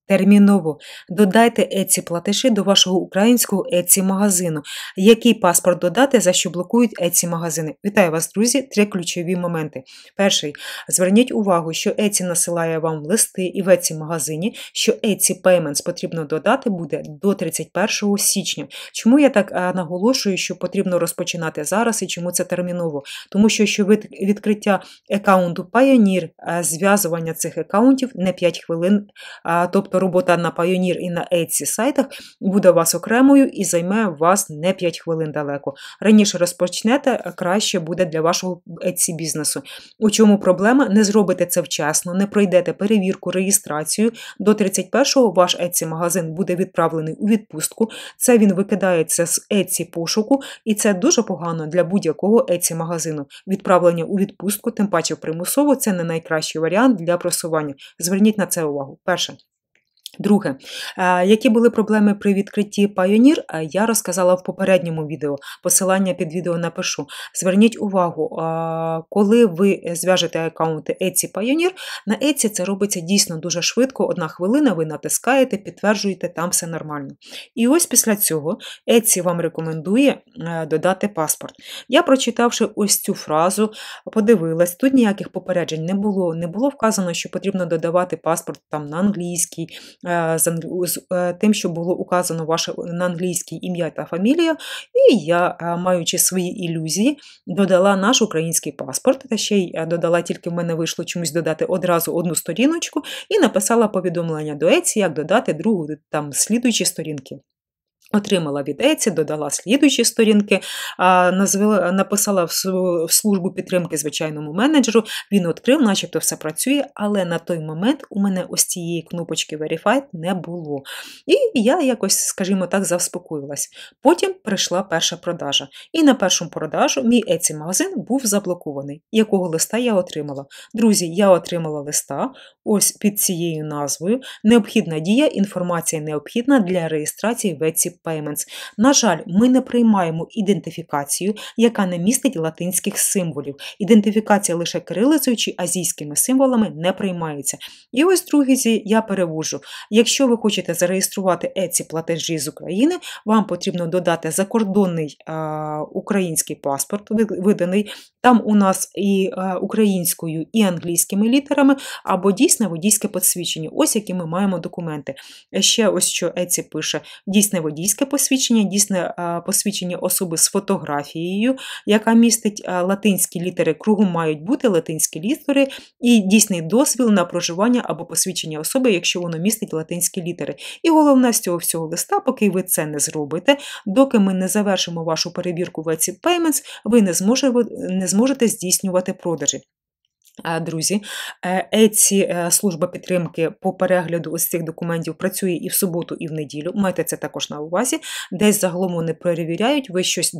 терміново додайте Etsy платежі до вашого українського Etsy магазину. Який паспорт додати, за що блокують Etsy магазини? Вітаю вас, друзі! 3 ключові моменти. Перший. Зверніть увагу, що Etsy насилає вам листи і в Etsy магазині, що Etsy Payments потрібно додати буде до 31 січня. Чому я так наголошую, що потрібно розпочинати зараз і чому це терміново? Тому що відкриття аккаунту Payoneer, зв'язування цих аккаунтів не 5 хвилин, тобто робота на Payoneer і на Etsy сайтах буде у вас окремою і займе у вас не 5 хвилин далеко. Раніше розпочнете, краще буде для вашого Etsy бізнесу. У чому проблема? Не зробите це вчасно, не пройдете перевірку, реєстрацію. До 31-го ваш Etsy магазин буде відправлений у відпустку. Це він викидається з Etsy пошуку, і це дуже погано для будь-якого Etsy магазину. Відправлення у відпустку, тим паче примусово, це не найкращий варіант для просування. Зверніть на це увагу. Перше. Друге, які були проблеми при відкритті Payoneer, я розказала в попередньому відео, посилання під відео напишу. Зверніть увагу, коли ви зв'яжете аккаунти Etsy Payoneer, на Etsy це робиться дійсно дуже швидко, 1 хвилина, ви натискаєте, підтверджуєте, там все нормально. І ось після цього Etsy вам рекомендує додати паспорт. Я, прочитавши ось цю фразу, подивилась, тут ніяких попереджень не було вказано, що потрібно додавати паспорт там на англійський, з тим, що було указано ваше на англійській ім'я та фамілія, і я, маючи свої ілюзії, додала наш український паспорт, та ще й додала, тільки в мене вийшло чомусь додати одразу 1 сторіночку, і написала повідомлення до Etsy, як додати другу, там, слідуючі сторінки. Отримала від Etsy, додала слідуючі сторінки, написала в службу підтримки звичайному менеджеру, він відкрив, начебто все працює, але на той момент у мене ось цієї кнопочки Verified не було. І я якось, скажімо так, заспокоїлась. Потім прийшла перша продажа. І на першому продажу мій Etsy магазин був заблокований. Якого листа я отримала? Друзі, я отримала листа ось під цією назвою. Необхідна дія, інформація необхідна для реєстрації в Etsy Payments. На жаль, ми не приймаємо ідентифікацію, яка не містить латинських символів. Ідентифікація лише кирилицею чи азійськими символами не приймається. І ось, друзі, я перевожу. Якщо ви хочете зареєструвати Etsy платежі з України, вам потрібно додати закордонний український паспорт, виданий. Там у нас і українською, і англійськими літерами, або дійсне водійське посвідчення. Ось які ми маємо документи. Ще ось що Etsy пише. Дійсне водійське посвідчення, дійсне посвідчення особи з фотографією, яка містить латинські літери, кругом мають бути латинські літери, і дійсний дозвіл на проживання або посвідчення особи, якщо воно містить латинські літери. І головне з цього всього листа, поки ви це не зробите, доки ми не завершимо вашу перевірку в Etsy Payments, ви не зможете здійснювати продажі. Друзі, Etsy служба підтримки по перегляду ось цих документів працює і в суботу, і в неділю. Майте це також на увазі. Десь загалом вони перевіряють, ви щось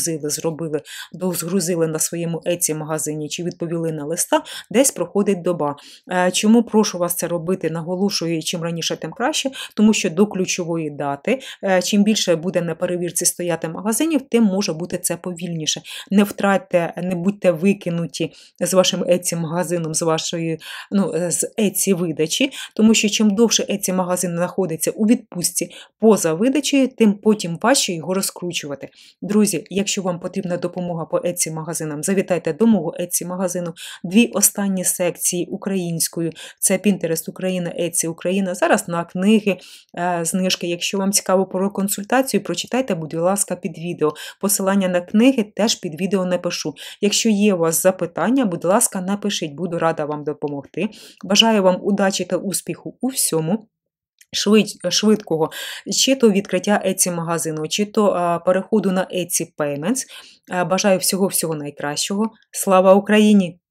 догрузили на своєму Etsy магазині чи відповіли на листа, десь проходить доба. Чому прошу вас це робити, наголошую, чим раніше, тим краще, тому що до ключової дати, чим більше буде на перевірці стояти магазинів, тим може бути це повільніше. Не втратьте, не будьте викинуті з вашим Etsy магазином, з вашої, з Etsy видачі, тому що чим довше Etsy магазин знаходиться у відпустці поза видачею, тим потім важче його розкручувати. Друзі, якщо вам потрібна допомога по Etsy магазинам, завітайте до мого Etsy магазину. 2 останні секції українською, це Pinterest Україна, Etsy Україна. Зараз на книги, знижки. Якщо вам цікаво про консультацію, прочитайте, будь ласка, під відео. Посилання на книги теж під відео напишу. Якщо є у вас запитання, будь ласка, напишіть, буду рада вам допомогти. Бажаю вам удачі та успіху у всьому. Швидкого, чи то відкриття Etsy магазину, чи то переходу на Etsy Payments. Бажаю всього-всього найкращого. Слава Україні!